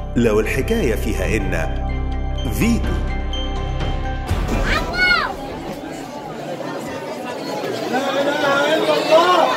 لو الحكاية فيها إن فيتو. لا إله إلا الله.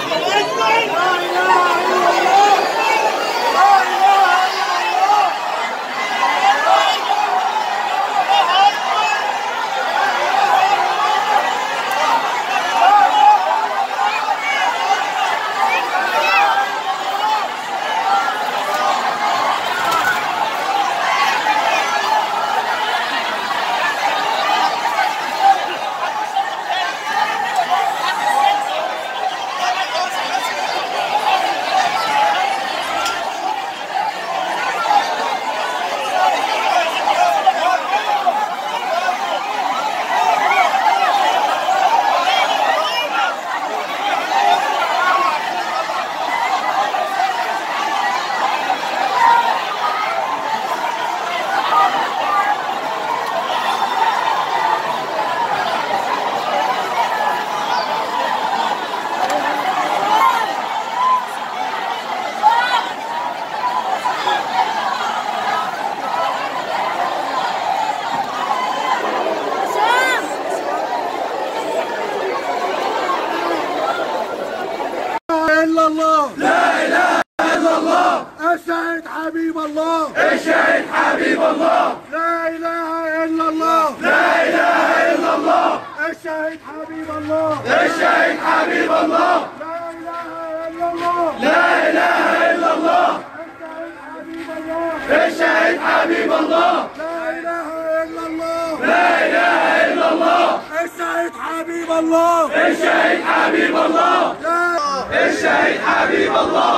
إلا الله. لا إله إلا الله. الشهيد حبيب الله. الشهيد حبيب الله. لا إله إلا الله. لا إله إلا الله. الشهيد حبيب الله. الشهيد حبيب الله. لا إله إلا الله. لا إله إلا الله. الشهيد حبيب الله. لا إله إلا الله. لا إله إلا الله. الشهيد حبيب الله. الشهيد حبيب الله. الشهيد حبيب الله.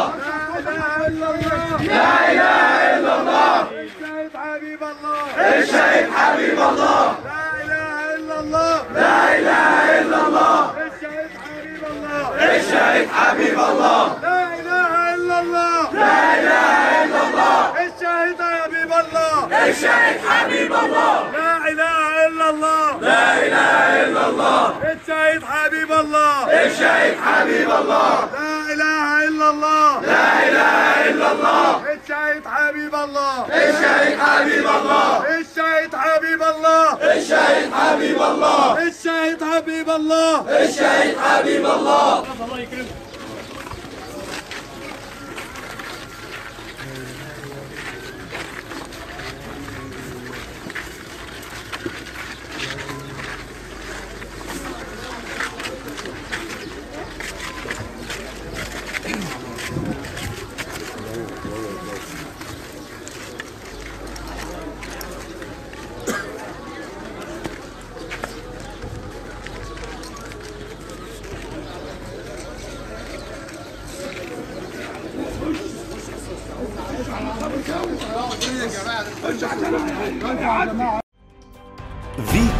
لا إله إلا الله. الشهيد حبيب الله. الشهيد حبيب الله. لا إله إلا الله. لا إله إلا الله. الشهيد حبيب الله. الشهيد حبيب الله. لا إله إلا الله. لا إله إلا الله. الشهيد حبيب الله. الشهيد حبيب الله. لا إله إلا الله. لا إله إلا الله. الشهيد حبيب الله. الشهيد حبيب الله. لا إله إلا الله. لا إله إلا الله. الشهيد حبيب الله. الشهيد حبيب الله. الشهيد حبيب الله. الشهيد حبيب الله. الشهيد حبيب الله. الشهيد حبيب الله. الله يكرمك. فيتو.